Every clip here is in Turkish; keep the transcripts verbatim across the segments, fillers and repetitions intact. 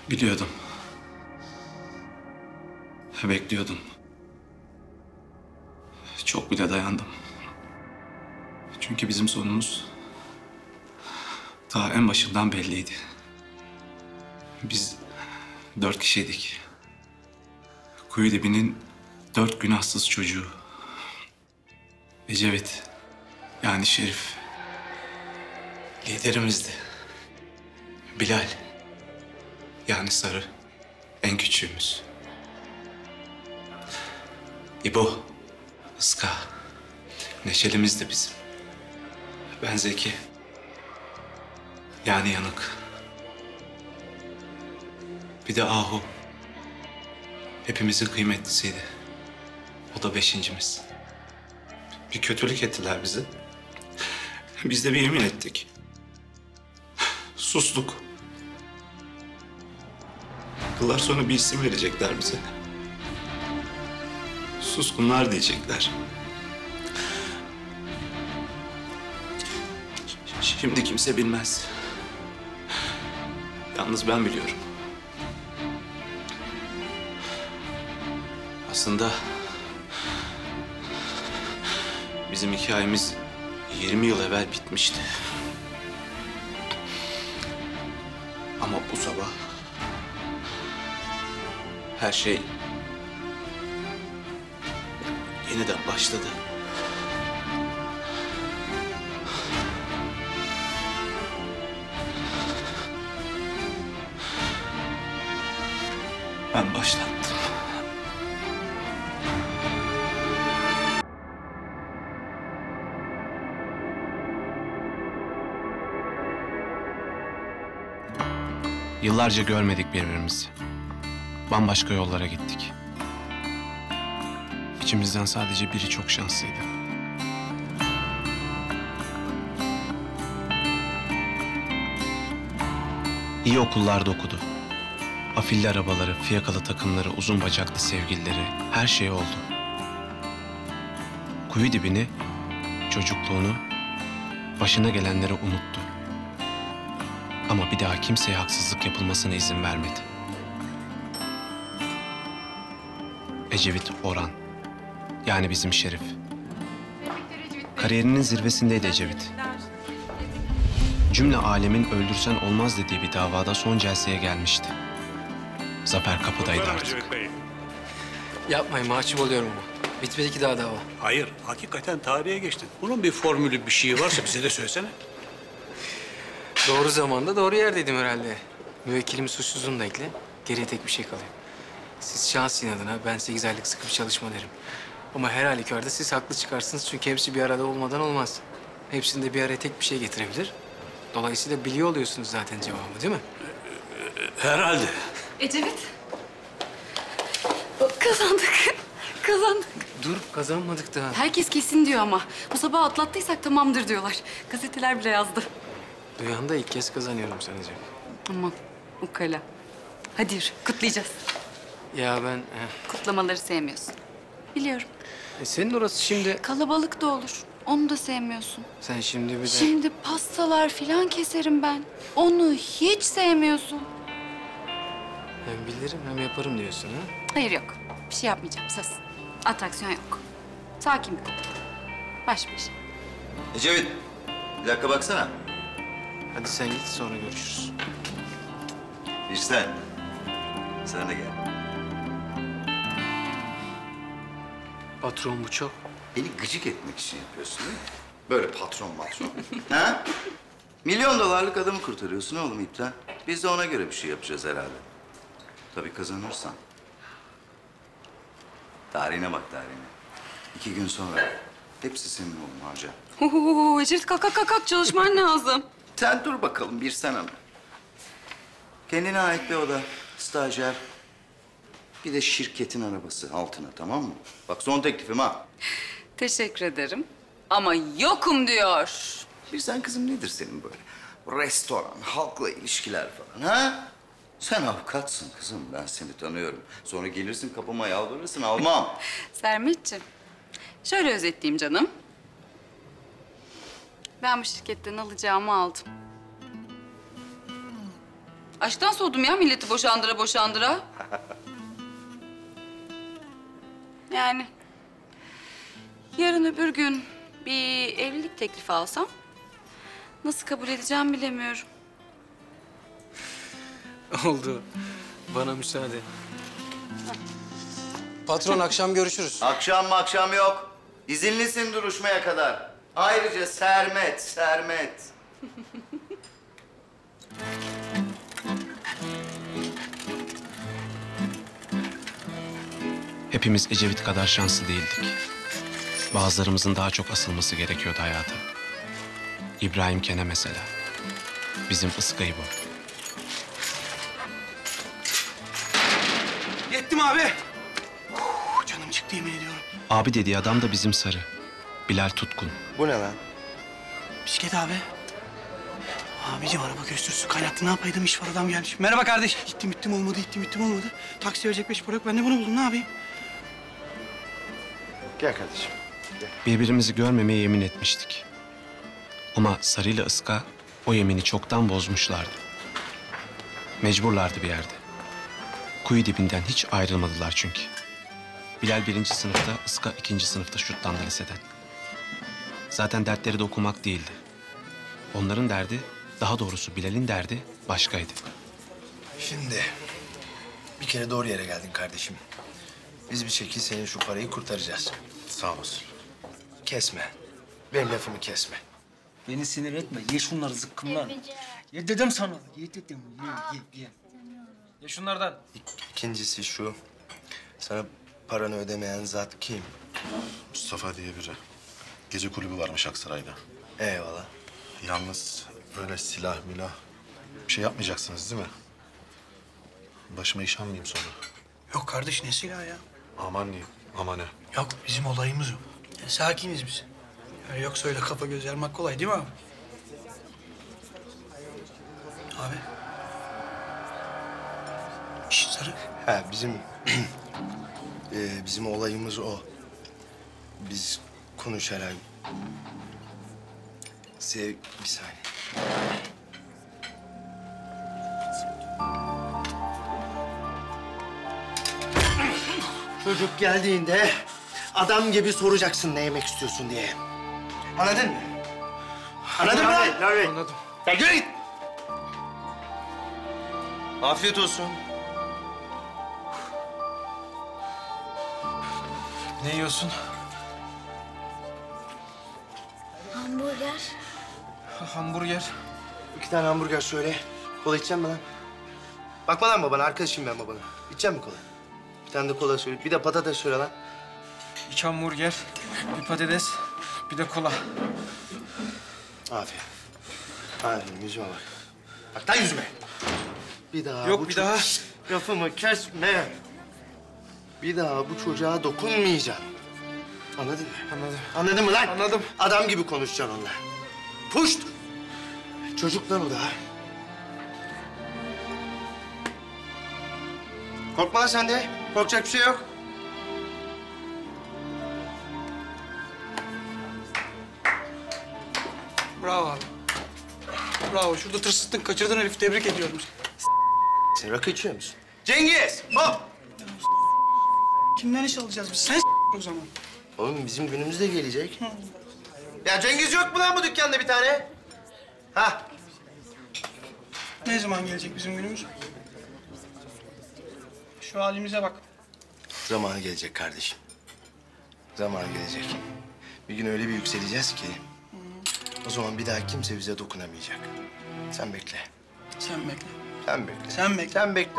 Biliyordum. Bekliyordum. Çok bile dayandım. Çünkü bizim sonumuz daha en başından belliydi. Biz dört kişiydik. Kuyu dibinin dört günahsız çocuğu. Ecevit, yani Şerif, liderimizdi. Bilal, yani Sarı, en küçüğümüz. İbo, Iska, neşelimizdi bizim. Ben Zeki, yani Yanık. Bir de Ahu, hepimizin kıymetlisiydi. O da beşincimiz. Bir kötülük ettiler bize. Biz de bir yemin ettik. Sustuk. Yıllar sonra bir isim verecekler bize. Suskunlar diyecekler. Şimdi kimse bilmez. Yalnız ben biliyorum. Aslında bizim hikayemiz yirmi yıl evvel bitmişti. Ama bu sabah her şey yeniden başladı. Ben başlattım. Yıllarca görmedik birbirimizi. Bambaşka yollara gittik. İçimizden sadece biri çok şanslıydı. İyi okullarda okudu. Afilli arabaları, fiyakalı takımları, uzun bacaklı sevgilileri, her şey oldu. Kuyu dibini, çocukluğunu, başına gelenleri unuttu. Ama bir daha kimseye haksızlık yapılmasına izin vermedi. Ecevit Orhan, yani bizim Şerif. Kariyerinin zirvesindeydi Ecevit. Cümle alemin öldürsen olmaz dediği bir davada son celseye gelmişti. Zafer kapıdaydı artık. Yapmayın, mahcup oluyorum ama. Bitmedi ki daha dava. Hayır, hakikaten tarihe geçtin. Bunun bir formülü, bir şeyi varsa bize de söylesene. Doğru zamanda doğru yerdeydim herhalde. Müvekkilimi suçsuzluğunu da ekle. Geriye tek bir şey kalıyor. Siz şans inadına, ben sekiz aylık sıkı bir çalışma derim. Ama her halükarda siz haklı çıkarsınız çünkü hepsi bir arada olmadan olmaz. Hepsinde bir araya tek bir şey getirebilir. Dolayısıyla biliyor oluyorsunuz zaten cevabı, değil mi? Herhalde. Ecevit. Kazandık. Kazandık. Dur, kazanmadık daha. Herkes kesin diyor ama. Bu sabah atlattıysak tamamdır diyorlar. Gazeteler bile yazdı. Duyan da ilk kez kazanıyorum sanacak. Aman ukala. Hadi yürü, kutlayacağız. Ya ben... eh, Kutlamaları sevmiyorsun. Biliyorum. E senin orası şimdi... Kalabalık da olur. Onu da sevmiyorsun. Sen şimdi bir de... Şimdi pastalar filan keserim ben. Onu hiç sevmiyorsun. Hem bilirim hem yaparım diyorsun ha? Hayır yok. Bir şey yapmayacağım söz. Atraksiyon yok. Sakin bir kutlama. Baş başa. Ecevit, bir dakika baksana. Hadi sen git, sonra görüşürüz. İşte, sen de gel. Patron bu çok. Beni gıcık etmek için yapıyorsun değil mi? Böyle patron matron. Ha? Milyon dolarlık adamı kurtarıyorsun oğlum ipten. Biz de ona göre bir şey yapacağız herhalde. Tabii kazanırsan. Tarihine bak tarihine. İki gün sonra hepsi senin oğlum harca. Huhuhu, Ecevit kalk kalk kalk çalışman lazım. Sen dur bakalım bir sen hanım. Kendine ait bir oda, stajyer. Bir de şirketin arabası altına, tamam mı? Bak son teklifim ha. Teşekkür ederim. Ama yokum diyor. Bir sen kızım nedir senin böyle? Restoran, halkla ilişkiler falan ha? Sen avukatsın kızım, ben seni tanıyorum. Sonra gelirsin kapıma yalvarırsın, almam. Sermetciğim, şöyle özetleyeyim canım. Ben bu şirketten alacağımı aldım. Aşktan soğudum ya milleti boşandıra boşandıra. Yani yarın öbür gün bir evlilik teklifi alsam nasıl kabul edeceğim bilemiyorum. Oldu. Bana müsaade. Patron akşam görüşürüz. Akşam akşam yok. İzinlisin duruşmaya kadar. Ayrıca Sermet, Sermet. Hepimiz Ecevit kadar şanslı değildik. Bazılarımızın daha çok asılması gerekiyordu hayata. İbrahim Kene mesela. Bizim ıskayı bu. Yettim abi. Uf, canım çıktı yemin ediyorum. Abi dediği adam da bizim Sarı. Bilal Tutkun. Bu ne lan? Bisiklet abi. Abicim araba gösterisi kaynattı. Ne yapaydım? İş var adam gelmiş. Merhaba kardeş. Gittim gittim olmadı, gittim gittim olmadı. Taksi verecek beş para yok. Ben de bunu buldum. Ne yapayım? Gel kardeşim. Birbirimizi görmemeye yemin etmiştik. Ama Sarı ile Iska o yemini çoktan bozmuşlardı. Mecburlardı bir yerde. Kuyu dibinden hiç ayrılmadılar çünkü. Bilal birinci sınıfta, Iska ikinci sınıfta şutlandı liseden. Zaten dertleri de okumak değildi. Onların derdi, daha doğrusu Bilal'in derdi başkaydı. Şimdi bir kere doğru yere geldin kardeşim. Biz bir şekilde senin şu parayı kurtaracağız. Sağ olasın. Kesme. Benim lafımı kesme. Beni sinir etme. Ye şunları zıkkımlan. Ye dedim sana. Ye dedim. Ye, ye, ye. Ye şunlardan. İkincisi şu. Sana paranı ödemeyen zat kim? Mustafa diye biri. Gece kulübü varmış Aksaray'da. Eyvallah. Yalnız böyle silah milah bir şey yapmayacaksınız değil mi? Başıma iş almayayım sonra. Yok kardeş ne silahı ya? Aman diyeyim, aman ne. Yok bizim olayımız o. Yani sakiniz biz. Yani yoksa öyle kafa göz yarmak kolay değil mi abi? Abi. Şişt Sarı. Ha bizim Ee, bizim olayımız o. Biz konuşarak sev bir saniye. Çocuk geldiğinde adam gibi soracaksın ne yemek istiyorsun diye. Anladın mı? Anladın mı lan? Anladım. Ya yürü git. Afiyet olsun. Ne yiyorsun? Hamburger. Hamburger. İki tane hamburger söyle. Kola içecek mi lan? Bakma lan babana, arkadaşım ben babana. İçecek mi kola? Bir tane de kola söyle. Bir de patates söyle lan. İki hamburger, bir patates, bir de kola. Aferin. Aferin, yüzüme bak. Bak lan yüzüme. Bir daha Yok, bu bir ço- daha. Şşt, lafımı kesme. Bir daha bu çocuğa dokunmayacaksın. Anladın mı? Anladım. Anladın mı lan? Anladım. Adam gibi konuşacaksın onunla. Puşt! Çocuk lan o da. Korkma lan sen de. Korkacak bir şey yok. Bravo abi. Bravo. Şurada tırsıttın, kaçırdın Elif. Tebrik ediyorum seni. Sen rakı içiyor musun? Cengiz! Hop! Kimden iş alacağız biz? Sen o zaman. Oğlum bizim günümüz de gelecek. Ya Cengiz yok mu lan bu dükkanda bir tane? Ha? Ne zaman gelecek bizim günümüz? Şu halimize bak. Zamanı gelecek kardeşim. Zamanı gelecek. Bir gün öyle bir yükseleceğiz ki... o zaman bir daha kimse bize dokunamayacak. Sen bekle. Sen bekle. Sen bekle. Sen bekle. Sen bekle.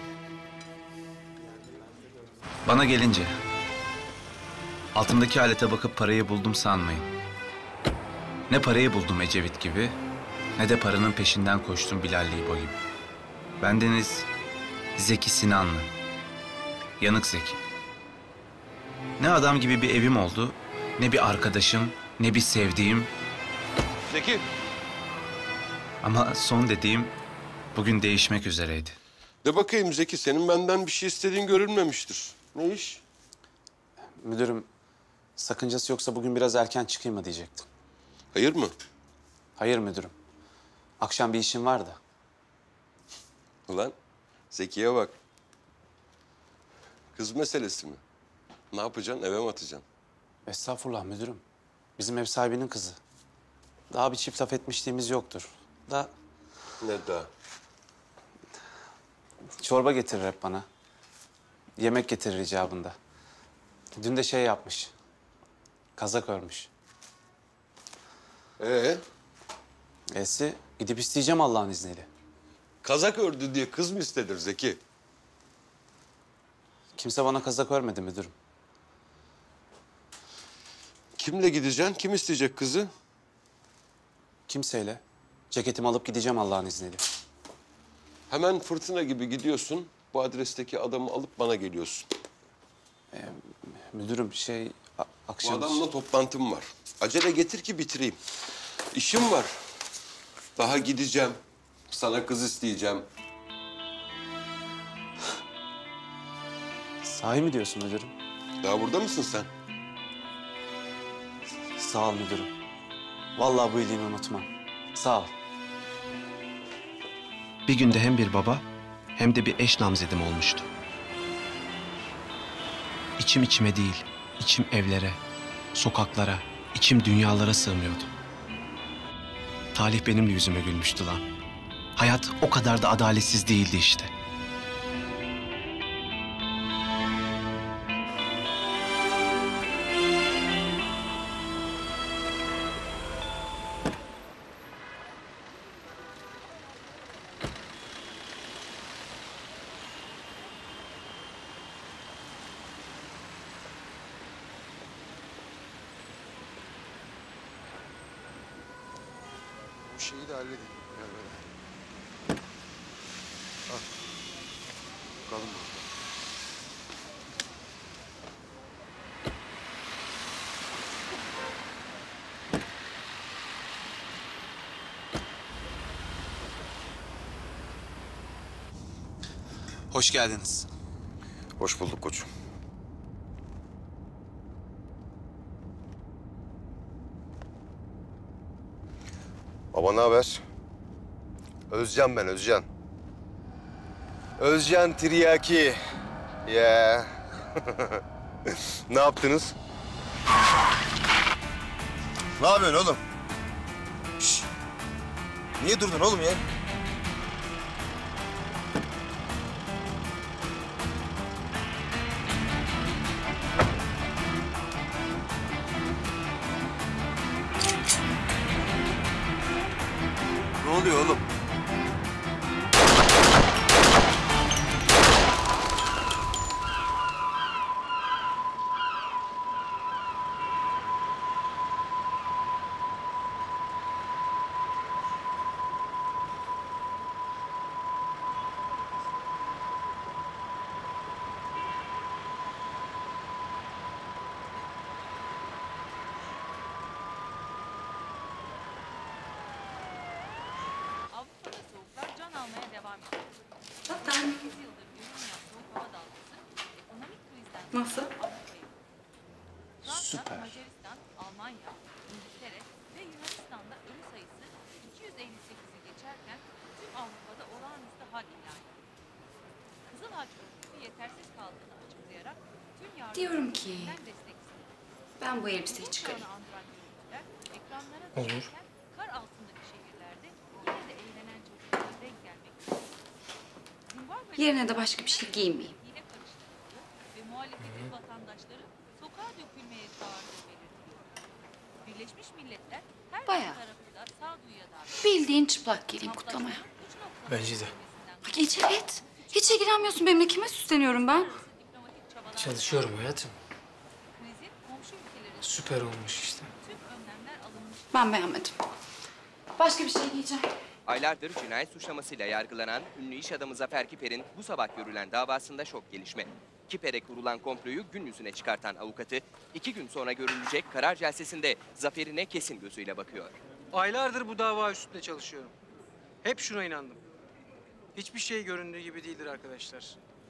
Bana gelince altımdaki alete bakıp parayı buldum sanmayın. Ne parayı buldum Ecevit gibi, ne de paranın peşinden koştum Bilal İbo gibi. Bendeniz Zeki Sinanlı, yanık Zeki. Ne adam gibi bir evim oldu, ne bir arkadaşım, ne bir sevdiğim. Zeki. Ama son dediğim bugün değişmek üzereydi. De bakayım Zeki, senin benden bir şey istediğin görülmemiştir. Ne iş? Müdürüm, sakıncası yoksa bugün biraz erken çıkayım mı diyecektim. Hayır mı? Hayır müdürüm. Akşam bir işim var da. Ulan Zeki'ye bak. Kız meselesi mi? Ne yapacaksın, eve mi atacaksın? Estağfurullah müdürüm. Bizim ev sahibinin kızı. Daha bir çift laf etmişliğimiz yoktur. Da Ne daha? çorba getirir hep bana. Yemek getirir icabında. Dün de şey yapmış. Kazak örmüş. Ee, Esi gidip isteyeceğim Allah'ın izniyle. kazak ördü diye kız mı istedir Zeki? Kimse bana kazak örmedi müdürüm. Kimle gideceksin? Kim isteyecek kızı? Kimseyle. Ceketimi alıp gideceğim Allah'ın izniyle. Hemen fırtına gibi gidiyorsun. Bu adresteki adamı alıp bana geliyorsun. Müdürüm şey a- Bu akşam... adamla toplantım var. Acele getir ki bitireyim. İşim var. Daha gideceğim. Sana kız isteyeceğim. Sahi mi diyorsun müdürüm? Daha burada mısın sen? Sağ ol müdürüm. Vallahi bu iyiliğini unutmam. Sağ ol. Bir günde hem bir baba hem de bir eş namzedim olmuştu. İçim içime değil, içim evlere, sokaklara, içim dünyalara sığmıyordu. Talih benim de yüzüme gülmüştü lan. Hayat o kadar da adaletsiz değildi işte. Bu şeyi de halledin. Gel böyle. Al. Bakalım burada. Hoş geldiniz. Hoş bulduk koçum. Baba ne haber? Özcan ben, Özcan. Özcan Tiryaki. Ya. Ne yaptınız? Ne yapıyorsun oğlum? Şşş. Niye durdun oğlum ya? Ne oluyor oğlum? Avrupa'da soğuklar can almaya devam ediyor. Zaten. sekiz yıldır görünmeyen soğuk hava dalgası ekonomik krizden Nasıl? Avrupa'yı. Fransa, Süper. Macaristan, Almanya, İngiltere ve Yunanistan'da ölü sayısı iki yüz elli sekizi geçerken tüm Avrupa'da olağanüstü hal ilan edildi. Kızıl Haç örgütü yetersiz kaldığını açıklayarak tüm yardım Diyorum ki, örgütlerinden destek istedi. Ben bu elbiseyi çıkarayım. Çağını andıran görüntüler ekranlara Olur. düşerken kar altındaki şehirlerde yine de eğlenen çocuklara denk gelmekte. Zimbabwe'de Yerine de başka bir şey giymeyeyim. hile karıştırıldığı ve muhalefetin vatandaşları sokağa dökülmeye çağırdığı belirtiliyor. Birleşmiş Milletler her Bayağı. iki tarafı da sağduyuya davet. Bildiğin çıplak geleyim kutlamaya. Bence de. Bak Ece et. Hiç ilgilenmiyorsun benimle. Kime süsleniyorum ben? Çalışıyorum hayatım. Krizin komşu ülkeleri Süper olmuş işte. tüm önlemler alınmış. Ben beğenmedim. Başka bir şey giyeceğim. Aylardır cinayet suçlamasıyla yargılanan ünlü iş adamı Zafer Kiper'in bu sabah görülen davasında şok gelişme. Kiper'e kurulan komployu gün yüzüne çıkartan avukatı iki gün sonra görülecek karar celsesinde zaferine kesin gözüyle bakıyor. Aylardır bu dava üstünde çalışıyorum. Hep şuna inandım. Hiçbir şey göründüğü gibi değildir arkadaşlar.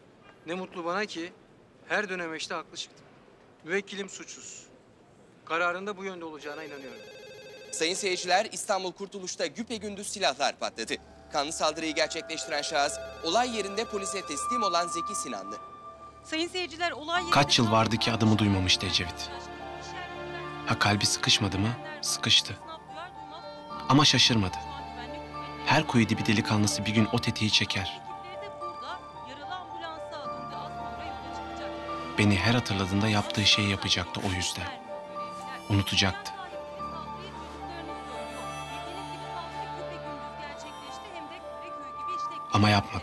Ne mutlu bana ki her dönemeçte haklı çıktım. Müvekkilim suçsuz. Kararında bu yönde olacağına inanıyorum. Sayın seyirciler, İstanbul Kurtuluş'ta güpegündüz silahlar patladı. Kanlı saldırıyı gerçekleştiren şahıs olay yerinde polise teslim olan Zeki Sinanlı. Sayın seyirciler olay yerinde... Kaç yıl vardı ki adımı duymamıştı Ecevit. Ha kalbi sıkışmadı mı? Sıkıştı. Ama şaşırmadı. Her kuyu dibi delikanlısı bir gün o tetiği çeker. Beni her hatırladığında yaptığı şeyi yapacaktı o yüzden. Unutacaktı. Ama yapmadı.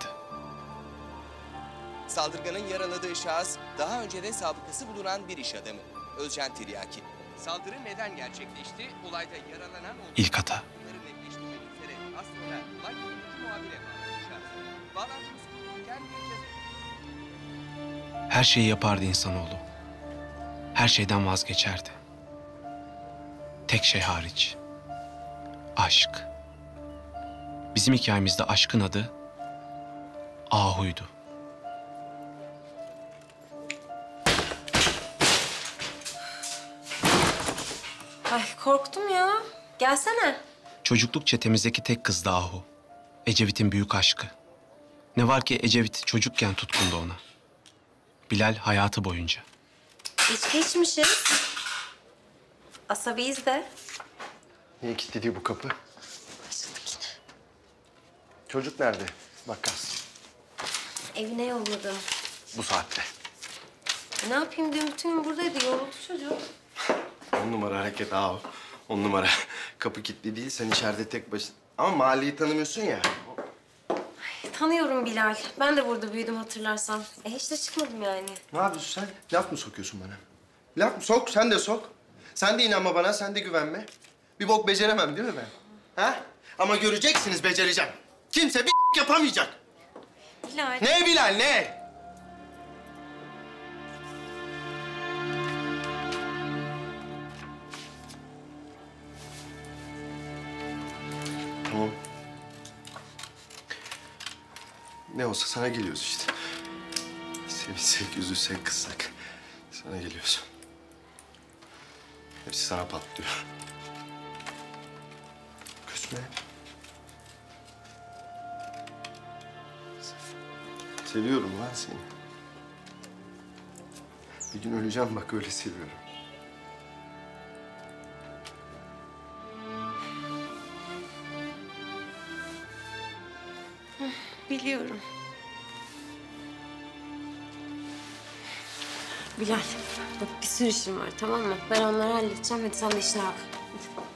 Saldırganın yaraladığı şahıs daha önce de sabıkası bulunan bir iş adamı. Özcan Tiryaki. Saldırı neden gerçekleşti? Olayda yaralanan oldu. İlk hata. Bunları netleştirmek üzere az sonra olay yerindeki muhabire bağlanacağız. Bağlantımız kurulurken bir kez... Her şeyi yapardı insanoğlu. Her şeyden vazgeçerdi. Tek şey hariç. Aşk. Bizim hikayemizde aşkın adı Ahu'ydu. Ay korktum ya. Gelsene. Çocukluk çetemizdeki tek kızdı Ahu. Ecevit'in büyük aşkı. Ne var ki Ecevit çocukken tutkundu ona. Bilal hayatı boyunca. İçki içmişiz. Asabiyiz de. Niye kilitledi bu kapı? Başladık yine. Çocuk nerede? Vakkas. Evine yolladım. Bu saatte. E, ne yapayım dün bütün gün buradaydı. Yoruldu çocuk. On numara hareket ahu. On numara. Kapı kilitli değil, sen içeride tek başına. Ama mahalleyi tanımıyorsun ya. Ay, tanıyorum Bilal. Ben de burada büyüdüm hatırlarsan. E hiç de çıkmadım yani. Ne yapıyorsun sen? Laf mı sokuyorsun bana? Laf mı? Sok, sen de sok. Sen de inanma bana, sen de güvenme. Bir bok beceremem değil mi ben? Ha? Ama göreceksiniz becereceğim. Kimse bir yapamayacak. Bilal. Ne Bilal, ne? Tamam. Ne olsa sana geliyoruz işte. Sevinsek, üzülsek, kızsak sana geliyoruz. Hepsi sana patlıyor. Küsme. Seviyorum lan seni. Bir gün öleceğim bak öyle seviyorum. Biliyorum. Bilal, bak bir sürü işim var tamam mı? Ben onları halledeceğim. Hadi sen de işine bak. Hadi.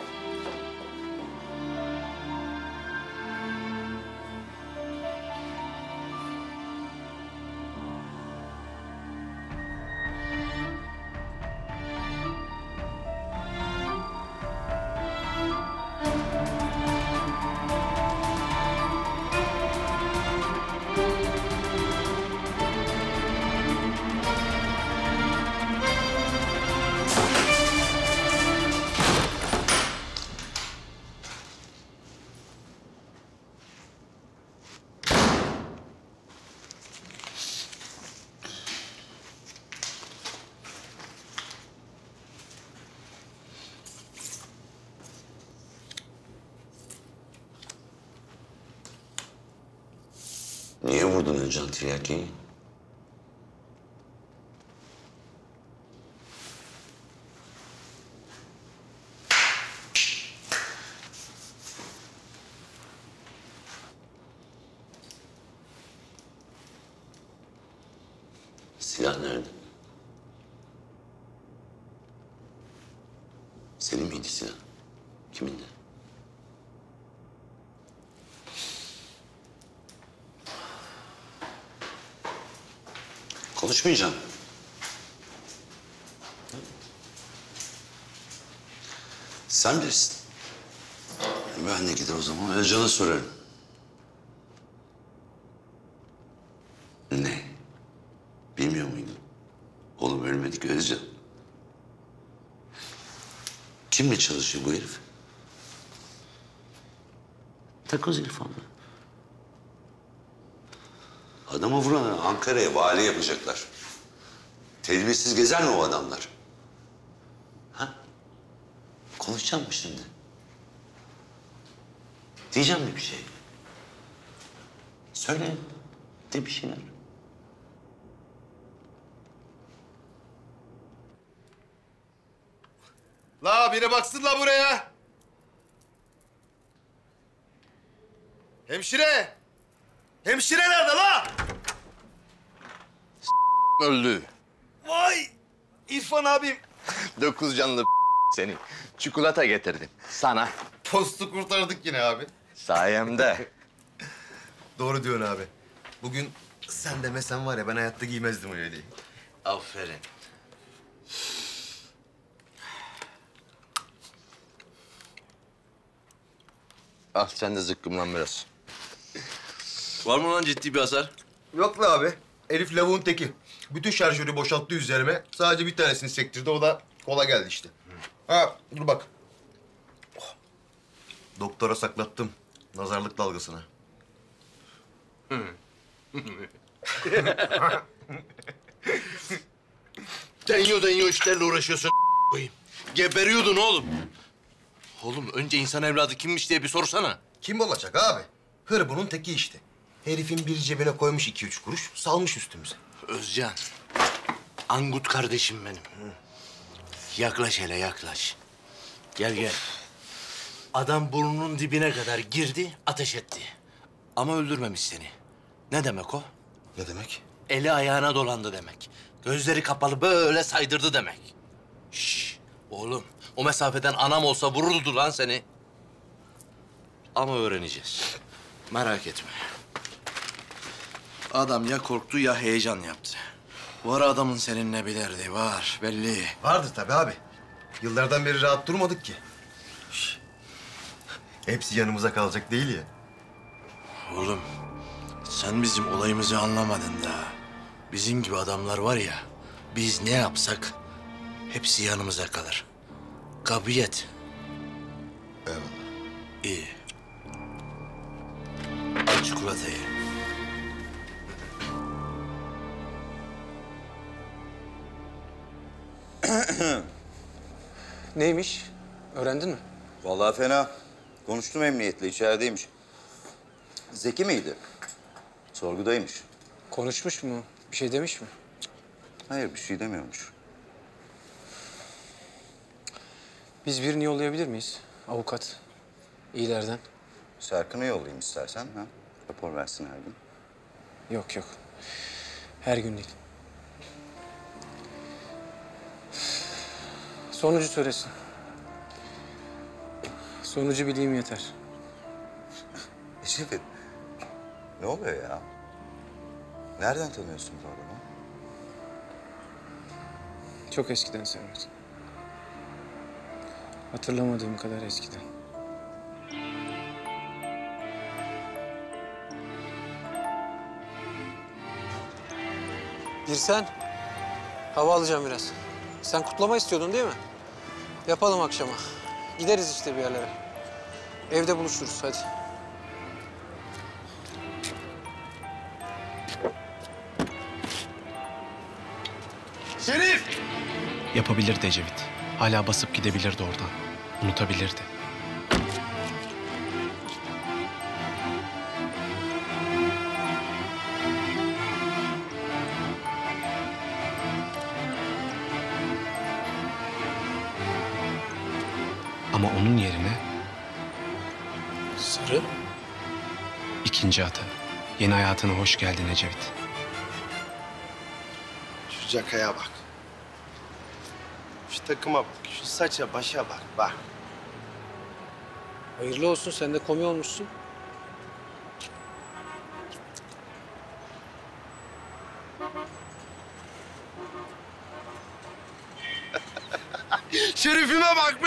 Niye vurdun Özcan Tiryaki'yi? Silah nerede? Senin miydi silah? Kimindi? Konuşmayacağım. Sen bilirsin. Ben de gider o zaman Özcan'a sorarım. Ne? Bilmiyor muydun? Oğlum ölmedi ki Özcan. Kimle çalışıyor bu herif? Takoz İrfan'la. Adamı vuran Ankara'ya vali yapacaklar. Tedbirsiz gezer mi o adamlar? Ha? Konuşacağım mı şimdi? Diyeceğim mi bir şey? Söyle. De bir şeyler. La biri baksın la buraya. Hemşire! Hemşire nerede la? Öldü. Vay! İrfan abim. Dokuz canlı seni. Çikolata getirdim sana. Postu kurtardık yine abi. Sayemde. Doğru diyorsun abi. Bugün sen demesen var ya ben hayatta giymezdim öyle değil. Aferin. Al sen de zıkkımlan biraz. Var mı lan ciddi bir hasar? Yok be abi. Elif lavuğun teki. Bütün şarjörü boşalttı üzerime. Sadece bir tanesini sektirdi. O da kola geldi işte. Ha dur bak. Oh. Doktora saklattım. Nazarlık dalgasına. Denyo denyo işlerle uğraşıyorsun koyayım. Geberiyordun oğlum. Oğlum önce insan evladı kimmiş diye bir sorsana. Kim olacak abi? Hırbunun teki işte. Herifin bir cebine koymuş iki üç kuruş, salmış üstümüze. Özcan. Angut kardeşim benim. Yaklaş hele yaklaş. Gel gel. Adam burnunun dibine kadar girdi, ateş etti. Ama öldürmemiş seni. Ne demek o? Ne demek? Eli ayağına dolandı demek. Gözleri kapalı böyle saydırdı demek. Şş, oğlum o mesafeden anam olsa vururdu lan seni. Ama öğreneceğiz. Merak etme. Adam ya korktu ya heyecan yaptı. Var adamın seninle bir derdi var belli. Vardır tabii abi. Yıllardan beri rahat durmadık ki. Şş. Hepsi yanımıza kalacak değil ya. Oğlum sen bizim olayımızı anlamadın daha. Bizim gibi adamlar var ya, biz ne yapsak hepsi yanımıza kalır. Kabiyet. Eyvallah. İyi. Al çikolatayı. Neymiş? Öğrendin mi? Vallahi fena. Konuştum emniyetle, içerideymiş. Zeki miydi? Sorgudaymış. Konuşmuş mu? Bir şey demiş mi? Hayır, bir şey demiyormuş. Biz birini yollayabilir miyiz? Avukat. İyilerden. Serkan'ı yollayayım istersen. Ha? Rapor versin her gün. Yok yok. Her gün değil. Sonucu söylesin. Sonucu bileyim yeter. Eşrefet, ne oluyor ya? Nereden tanıyorsun bu adamı? Çok eskiden Servet. Hatırlamadığım kadar eskiden. Girsen, hava alacağım biraz. Sen kutlama istiyordun değil mi? Yapalım akşama. Gideriz işte bir yerlere. Evde buluşuruz hadi. Şerif! Yapabilirdi Ecevit. Hala basıp gidebilirdi oradan. Unutabilirdi. Ama onun yerine Sarı. ikinci atı. Yeni hayatına hoş geldin Ecevit. Şu cakaya bak. Şu takıma bak. Şu saça başa bak. Bak. Hayırlı olsun, sen de komi olmuşsun. Şerifime bak be!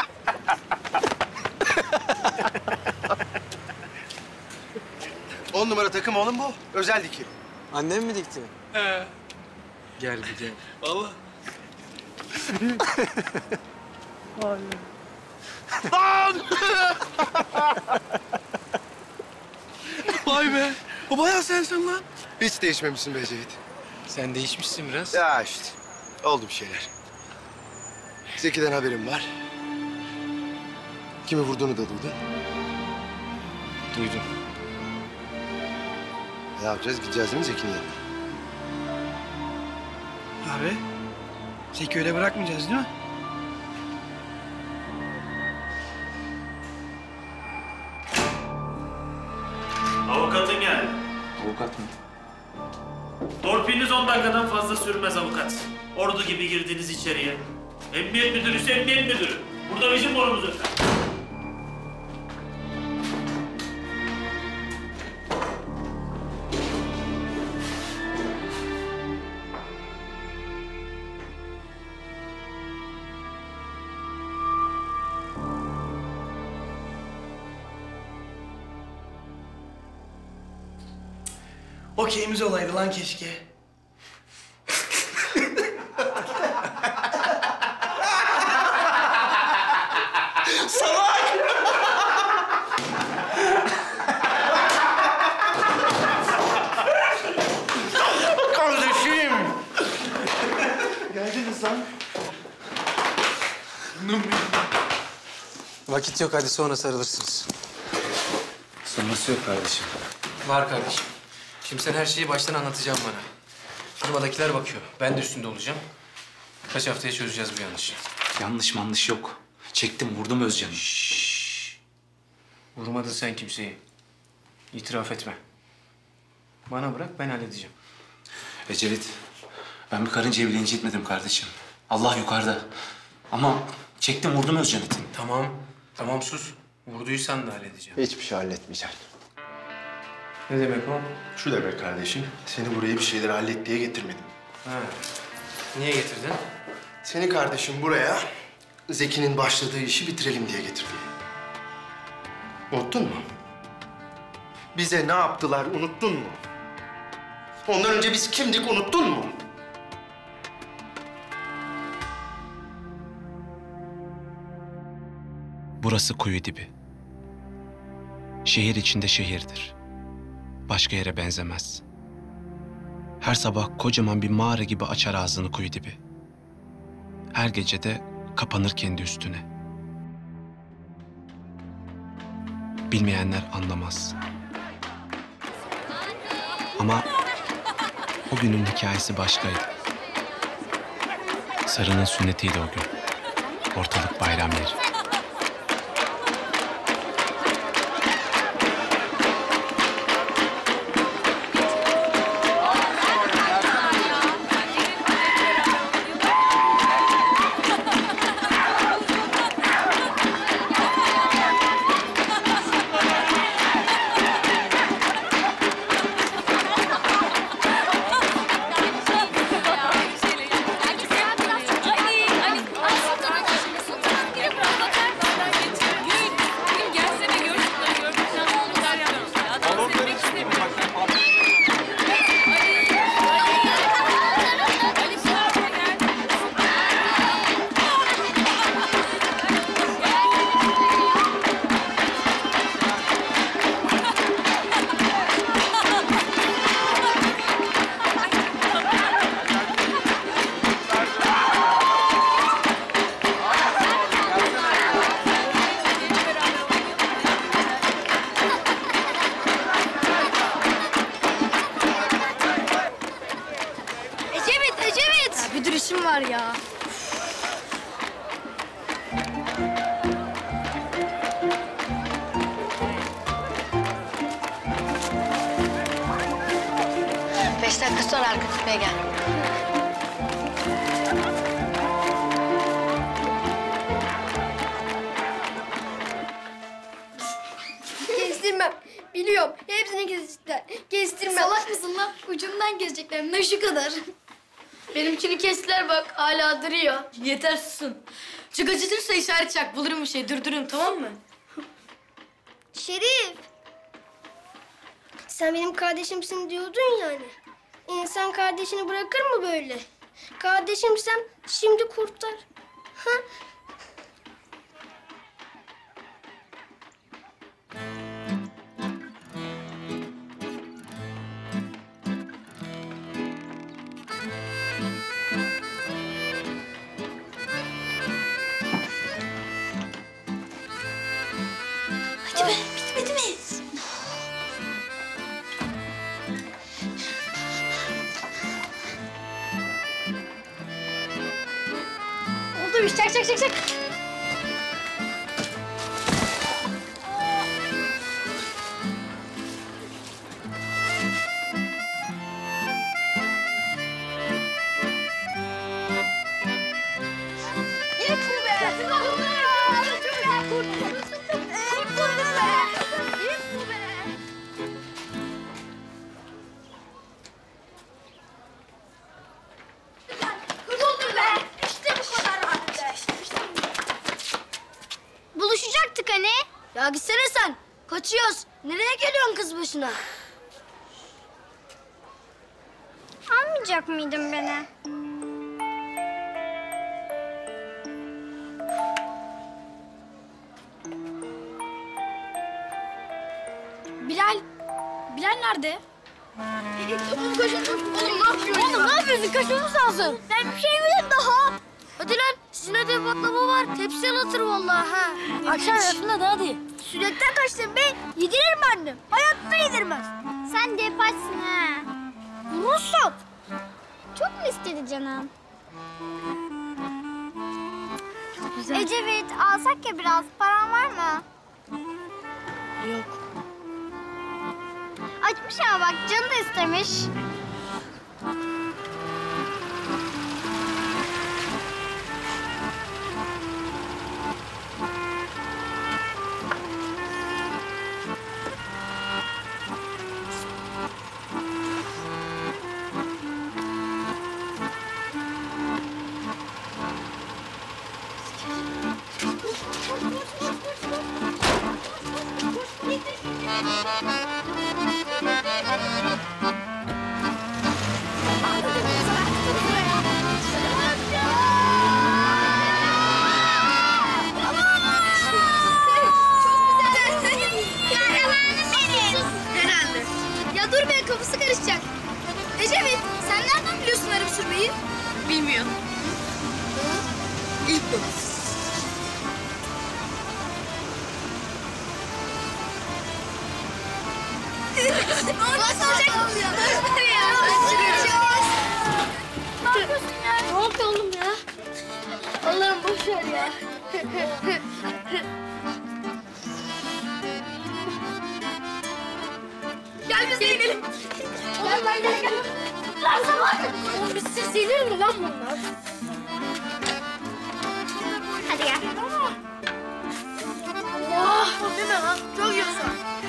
On numara takım oğlum bu. Özel dikim. Annem mi dikti? He. Gel bir gel. Vallahi. Lan! Vay be! O bayağı sensin lan. Hiç değişmemişsin be Ecevit. Sen değişmişsin biraz. Ya işte. Oldu bir şeyler. Zeki'den haberim var. Kimi vurduğunu da duydun. Duydum. Ne yapacağız? Gideceğiz değil mi Zeki'nin yanına? Abi, Zeki öyle bırakmayacağız değil mi? Avukatın geldi. Avukat mı? Torpiliniz on dakikadan fazla sürmez avukat. Ordu gibi girdiniz içeriye. Emniyet müdürüyse emniyet müdürü. Burada bizim borumuz öter. Okeyimiz olaydı lan keşke. Salak! Kardeşim! Geldiniz lan. Vakit yok, hadi sonra sarılırsınız. Sonrası yok kardeşim. Var kardeşim. Şimdi sen her şeyi baştan anlatacağım bana. Firmadakiler bakıyor. Ben de üstünde olacağım. Kaç haftaya çözeceğiz bu yanlışı. Yanlış manlış yok. Çektim, vurdum Özcan'ı. Vurmadın sen kimseyi. İtiraf etme. Bana bırak, ben halledeceğim. Ecevit, ben bir karıncayı bile incitmedim kardeşim. Allah yukarıda. Ama çektim, vurdum Özcan itin. Tamam, tamam sus. Vurduysan da halledeceğim. Hiçbir şey halletmeyeceksin. Ne demek o? Şu demek kardeşim, seni buraya bir şeyleri hallet diye getirmedim. Ha. Niye getirdin? Seni kardeşim buraya Zeki'nin başladığı işi bitirelim diye getirdim. Unuttun mu? Bize ne yaptılar unuttun mu? Ondan önce biz kimdik unuttun mu? Burası kuyu dibi. Şehir içinde şehirdir. Başka yere benzemez. Her sabah kocaman bir mağara gibi açar ağzını kuyu dibi. Her gece de kapanır kendi üstüne. Bilmeyenler anlamaz. Ama o günün hikayesi başkaydı. Sarı'nın sünnetiydi o gün. Ortalık bayram yeri. var ya. Beş dakika sonra arka tepeye gel. Kestirmem. Biliyorum. Hepsini kesecekler. Kestirmem. Salak mısın lan? Ucundan kesecekler. Ne şu kadar. Benimkini kestiler bak. Hala duruyor. Yeter susun. Çok acıtırsa işaret çak. Bulurum bir şey. Durdururum tamam mı? Şerif. Sen benim kardeşimsin diyordun yani. İnsan kardeşini bırakır mı böyle? Kardeşimsem şimdi kurtar. Ha? Hadi be, bitmedi mi? Neymiş? Çak çak çak çak. Buluşacaktık hani. Ya gitsene sen. Kaçıyoruz. Nereye geliyorsun kız başına? Almayacak mıydın beni? Bilal. Bilal nerede? Oğlum kaçın. Oğlum ne yapıyorsun? Oğlum ne yapıyorsun? Kaçmamız lazım. Ben bir şey bileyim daha. Hadi lan. Sizin evde baklava var. Tepsi anlatır vallahi ha. Akşam yapsın da hadi. Sürekten kaçtın be. Yedirir mi annem? Hayatta yedirmez. Sen de yaparsın ha. Vurursun. Çok mu istedi canım? Çok güzel. Ecevit alsak ya biraz. Paran var mı? Yok. Açmış ama bak canı da istemiş. Ecevit, sen nereden biliyorsun araba sürmeyi? Bilmiyorum. İlk bu. Nasıl olacak? Ne yapıyorsun ya? Ne oldu oğlum ya? Allah'ım boş ver ya. Gel biz de inelim. Gel lan gel gel. Lan salak. Oğlum biz siz ilir mi lan bunlar? Hadi gel. Allah. O değil mi lan? Çok yoksa.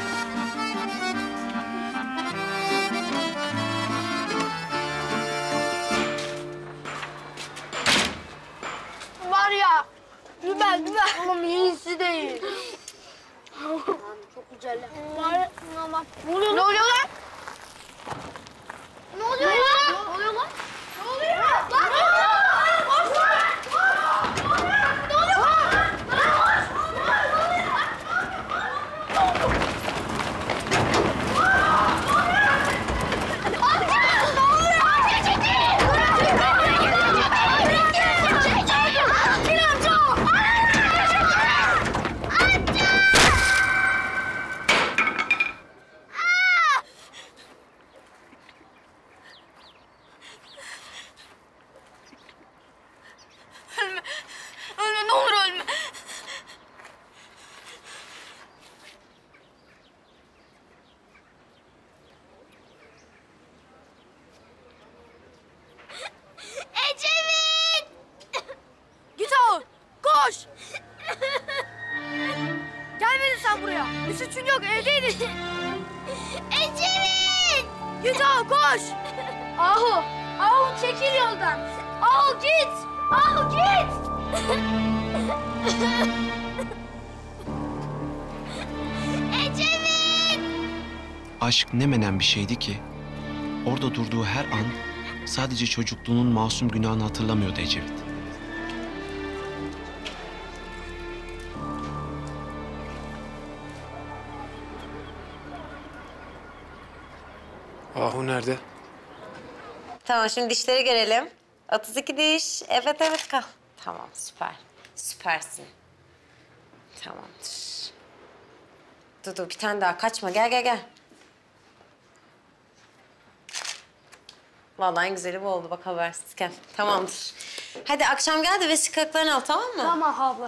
Var ya. Güzel güzel. Oğlum iyisi değil. Çok güzel. Var. Ne oluyor? Ne oluyor lan? Ne oluyor ya? Ne oluyor lan? Ne oluyor? Lan! Ne oluyor? Boş ver! Ne oluyor? Ne oluyor? Ölme. Ölme, ne olur ölme. Ecevit! Git oğlum, koş! Gelmedin sen buraya. Bir suçun yok, evdeydin. Ecevit! Git oğlum, koş! Ahu, Ahu çekil yoldan. Ahu git! Ahu git! Ecevit! Aşk ne menen bir şeydi ki. Orada durduğu her an sadece çocukluğunun masum günahını hatırlamıyordu Ecevit. Ahu nerede? Tamam, şimdi dişleri görelim. otuz iki diş. Evet, evet, kal. Tamam, süper. Süpersin. Tamamdır. Dur, dur, bir tane daha. Kaçma. Gel, gel, gel. Vallahi en güzeli bu oldu. Bak habersiz. Gel. Tamamdır. Hadi akşam gel de vesikalıklarını al, tamam mı? Tamam abla.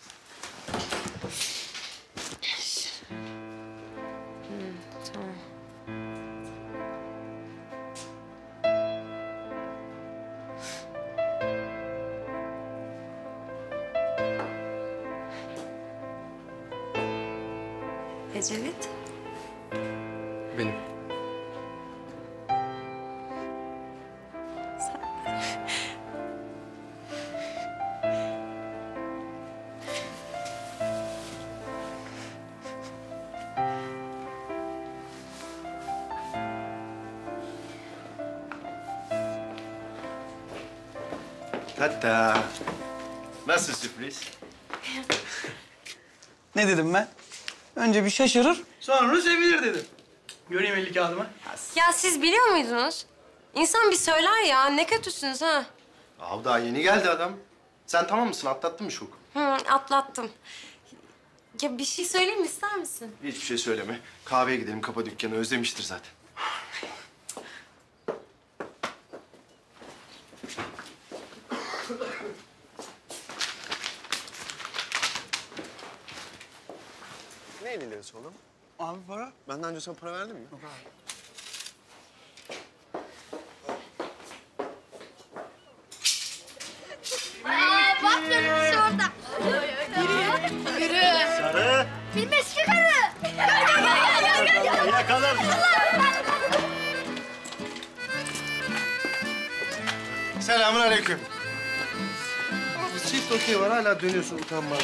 Hmm, tamam. Ecevit. Benim. Hatta. Nasıl sürpriz? Ne dedim ben? Önce bir şaşırır, sonra sevinir dedim. Göreyim elli kağıdımı. Ya siz biliyor muydunuz? İnsan bir söyler ya, ne kötüsünüz ha. Abi daha yeni geldi adam. Sen tamam mısın? Atlattın mı şoku? Hı, atlattım. Ya bir şey söyleyeyim mi, ister misin? Hiçbir şey söyleme. Kahveye gidelim, kapa dükkanı. Özlemiştir zaten. Ne elli lirası oğlum? Abi para? Benden önce sana para verdin mi? Yok abi. Aa, bak dönmüş orada. Yürü. Yürü. Sarı. Benim eski karı. Gel gel gel gel gel. gel. Yakalar. Selamun aleyküm. Abi çift okey var, hala dönüyorsun utanmadan.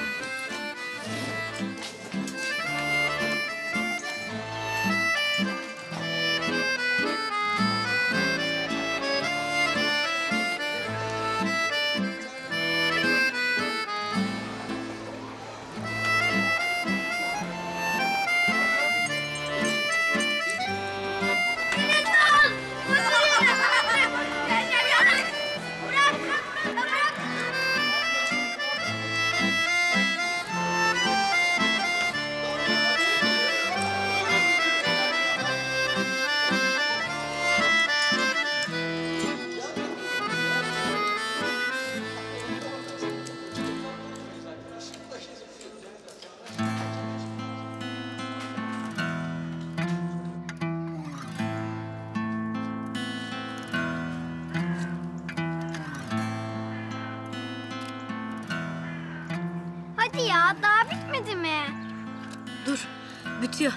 Hadi ya, daha bitmedi mi? Dur, bitiyor.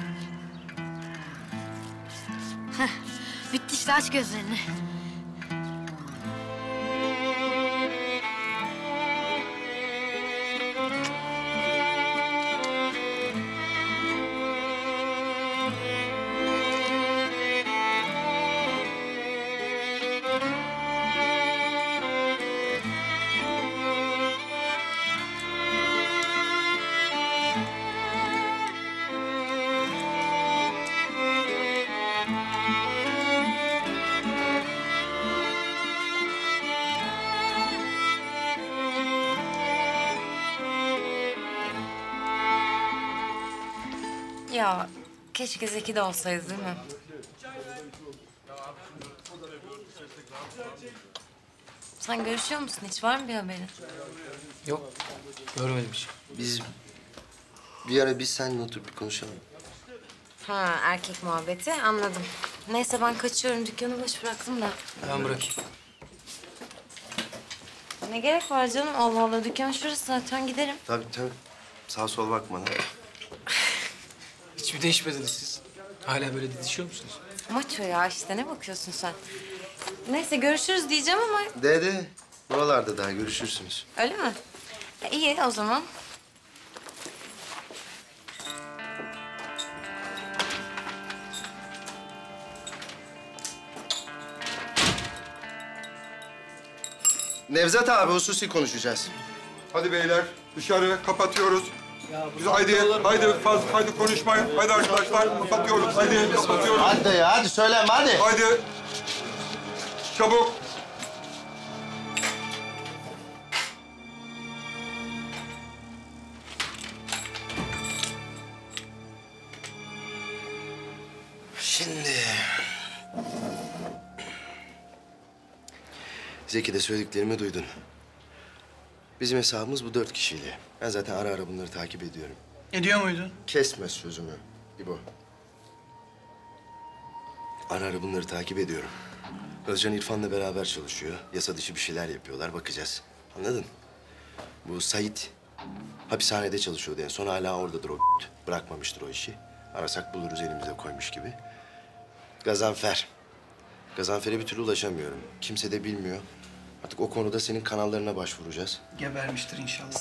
Heh, bitti işte, aç gözlerini. Ya keşke Zeki de olsaydı değil mi? Sen görüşüyor musun? Hiç var mı bir haberin? Yok, görmedim hiç. Biz bir ara biz seninle oturup bir konuşalım. Ha, erkek muhabbeti, anladım. Neyse ben kaçıyorum, dükkanı boş bıraktım da. Ben bırakayım. Ne gerek var canım? Allah Allah, dükkan şurası zaten, giderim. Tabii tabii. Sağ sol bakmadan. Hiç mi değişmediniz siz? Hala böyle didişiyor musunuz? Maço ya işte, ne bakıyorsun sen? Neyse görüşürüz diyeceğim ama... De de. Buralarda daha görüşürsünüz. Öyle mi? E, iyi o zaman. Nevzat abi hususi konuşacağız. Hadi beyler dışarı kapatıyoruz. Biz haydi, haydi fazla haydi konuşmayın. Haydi arkadaşlar kapatıyoruz. Haydi kapatıyoruz. Hadi ya, hadi söyleme hadi. Haydi. Çabuk. Şimdi... Zeki de söylediklerimi duydun. Bizim hesabımız bu dört kişiyle. Ben zaten ara ara bunları takip ediyorum. Ediyor muydun? Kesme sözümü İbo. Ara ara bunları takip ediyorum. Özcan İrfan'la beraber çalışıyor. Yasa dışı bir şeyler yapıyorlar. Bakacağız. Anladın? Bu Sait hapishanede çalışıyordu en son. Hala oradadır o. Bırakmamıştır o işi. Arasak buluruz, elimize koymuş gibi. Gazanfer. Gazanfer'e bir türlü ulaşamıyorum. Kimse de bilmiyor. Artık o konuda senin kanallarına başvuracağız. Gebermiştir inşallah.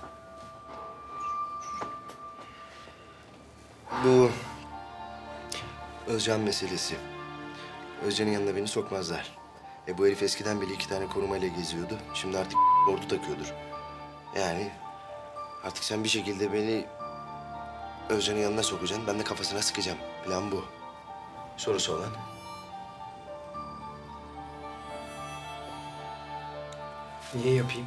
Bu Özcan meselesi. Özcan'ın yanına beni sokmazlar. E bu herif eskiden beri iki tane korumayla geziyordu. Şimdi artık ordu takıyordur. Yani artık sen bir şekilde beni Özcan'ın yanına sokacaksın. Ben de kafasına sıkacağım. Plan bu. Sorusu olan. Niye yapayım?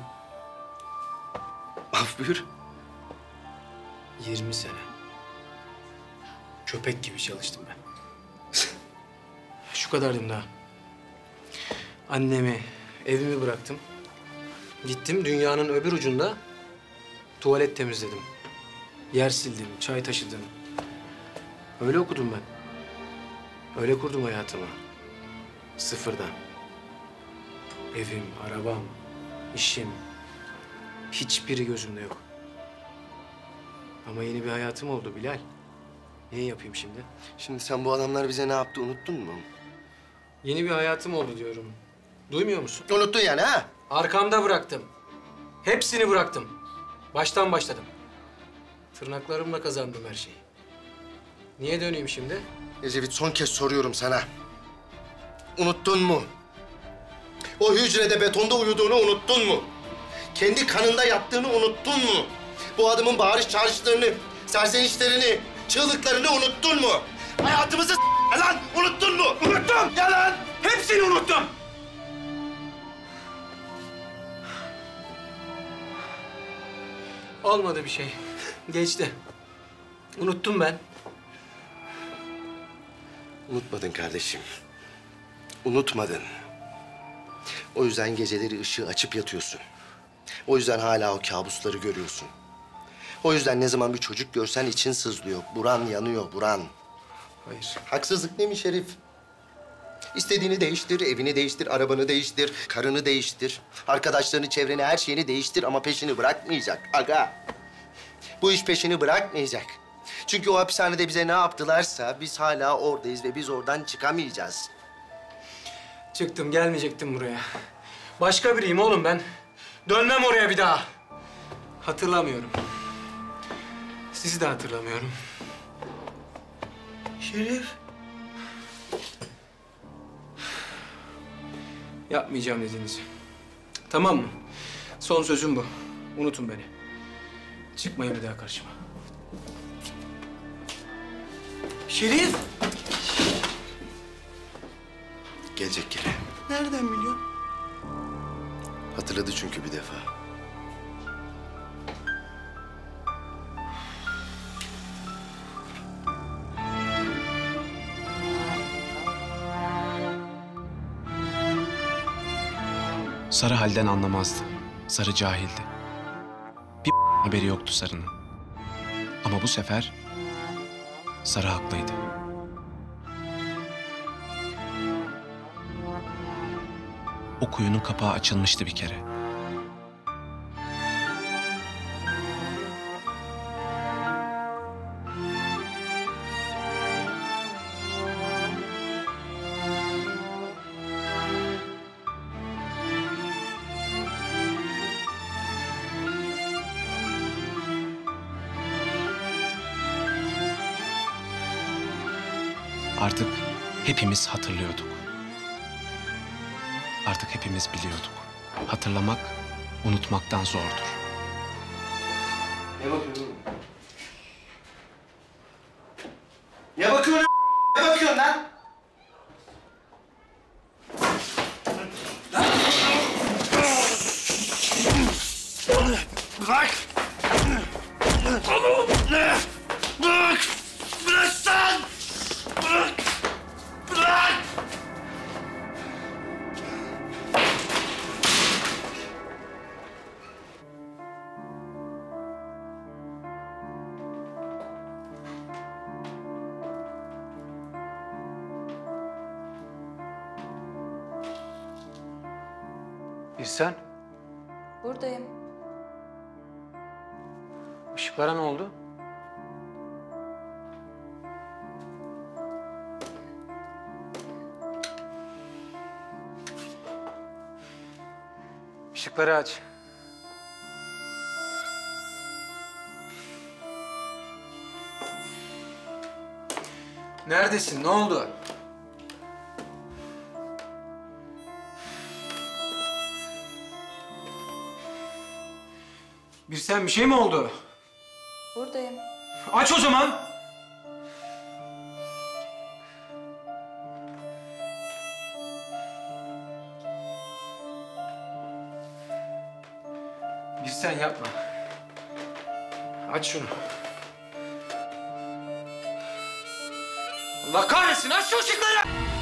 Af buyur. Yirmi sene. Köpek gibi çalıştım ben. Şu kadardım daha. Annemi, evimi bıraktım. Gittim dünyanın öbür ucunda tuvalet temizledim. Yer sildim, çay taşıdım. Öyle okudum ben. Öyle kurdum hayatımı. Sıfırdan. Evim, arabam, işim. Hiçbiri gözümde yok. Ama yeni bir hayatım oldu Bilal. Niye yapayım şimdi? Şimdi sen bu adamlar bize ne yaptı unuttun mu? Yeni bir hayatım oldu diyorum. Duymuyor musun? Unuttun yani ha? Arkamda bıraktım. Hepsini bıraktım. Baştan başladım. Tırnaklarımla kazandım her şeyi. Niye döneyim şimdi? Ecevit son kez soruyorum sana. Unuttun mu? O hücrede betonda uyuduğunu unuttun mu? Kendi kanında yattığını unuttun mu? Bu adamın bağırış çağrışlarını, serzenişlerini, çığlıklarını unuttun mu? Hayatımızı s*** lan unuttun mu? Unuttum! Yalan! Hepsini unuttum! Olmadı bir şey. Geçti. Unuttum ben. Unutmadın kardeşim. Unutmadın. O yüzden geceleri ışığı açıp yatıyorsun. O yüzden hala o kabusları görüyorsun. O yüzden ne zaman bir çocuk görsen için sızlıyor. Buran yanıyor, buran. Hayır. Haksızlık neymiş herif? İstediğini değiştir, evini değiştir, arabanı değiştir, karını değiştir. Arkadaşlarını, çevreni, her şeyini değiştir ama peşini bırakmayacak. Aga. Bu iş peşini bırakmayacak. Çünkü o hapishanede bize ne yaptılarsa biz hala oradayız ve biz oradan çıkamayacağız. Çıktım, gelmeyecektim buraya. Başka biriyim oğlum ben. Dönmem oraya bir daha. Hatırlamıyorum. Sizi de hatırlamıyorum. Şerif. Yapmayacağım dediğinizi. Tamam mı? Son sözüm bu. Unutun beni. Çıkmayın bir daha karşıma. Şerif. Gelecek geri. Nereden biliyorsun? Hatırladı çünkü bir defa. Sarı halden anlamazdı. Sarı cahildi. Bir haberi yoktu Sarı'nın. Ama bu sefer Sarı haklıydı. O kuyunun kapağı açılmıştı bir kere. Artık hepimiz hatırlıyorduk. Artık hepimiz biliyorduk. Hatırlamak, unutmaktan zordur. Ne bakıyorsun? Ne bakıyorsun? Ne bakıyorsun lan? Bırak! Bırak! Bırak! Bıraksan! Bırak! Bırak! Birsen, Buradayım. ışıklara ne oldu? Işıkları aç. Neredesin? Ne oldu? Bir sen bir şey mi oldu? Buradayım. Aç o zaman. Bir sen yapma. Aç şunu. Allah kahretsin, aç şu ışıkları!